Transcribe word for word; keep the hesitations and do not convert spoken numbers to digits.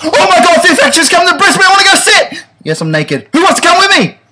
Oh my god, fifth action's coming to Brisbane. I want to go sit. Yes, I'm naked. Who wants to come with me?